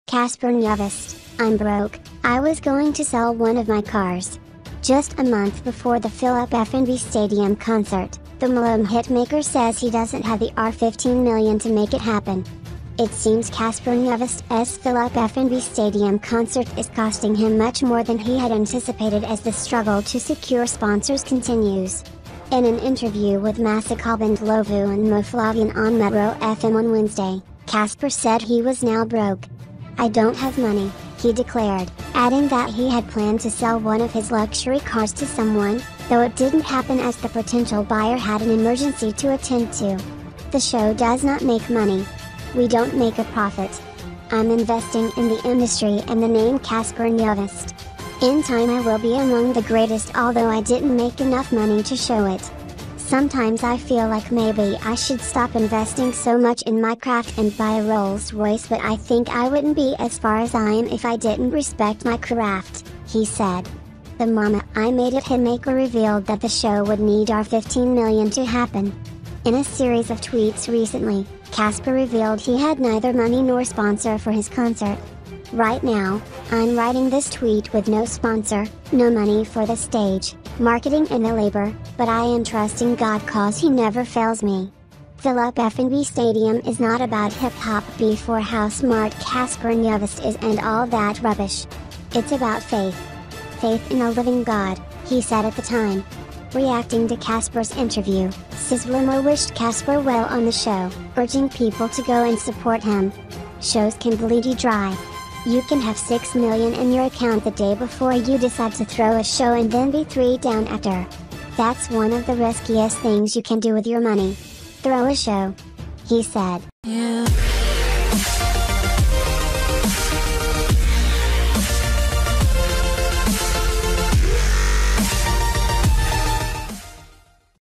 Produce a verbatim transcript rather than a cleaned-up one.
Cassper Nyovest, I'm broke. I was going to sell one of my cars. Just a month before the Fill Up F N B Stadium concert, the Malome hitmaker says he doesn't have the R fifteen million to make it happen. It seems Cassper Nyovest's Fill Up F N B Stadium concert is costing him much more than he had anticipated as the struggle to secure sponsors continues. In an interview with Masakalban Dlathu and Moflavian on Metro F M on Wednesday, Cassper said he was now broke. "I don't have money," he declared, adding that he had planned to sell one of his luxury cars to someone, though it didn't happen as the potential buyer had an emergency to attend to. "The show does not make money. We don't make a profit. I'm investing in the industry and the name Cassper Nyovest. In time I will be among the greatest, although I didn't make enough money to show it. Sometimes I feel like maybe I should stop investing so much in my craft and buy a Rolls Royce, but I think I wouldn't be as far as I am if I didn't respect my craft," he said. The Mama I Made It hitmaker revealed that the show would need R fifteen million to happen. In a series of tweets recently, Cassper revealed he had neither money nor sponsor for his concert. "Right now, I'm writing this tweet with no sponsor, no money for the stage, marketing and the labor, but I am trusting God cause he never fails me. Fill Up F N B Stadium is not about hip-hop beef or how smart Cassper Nyovest is and all that rubbish. It's about faith. Faith in a living God," he said at the time. Reacting to Cassper's interview, Sizzler wished Cassper well on the show, urging people to go and support him. "Shows can bleed you dry. You can have six million in your account the day before you decide to throw a show and then be three down after. That's one of the riskiest things you can do with your money. Throw a show," he said. Yeah.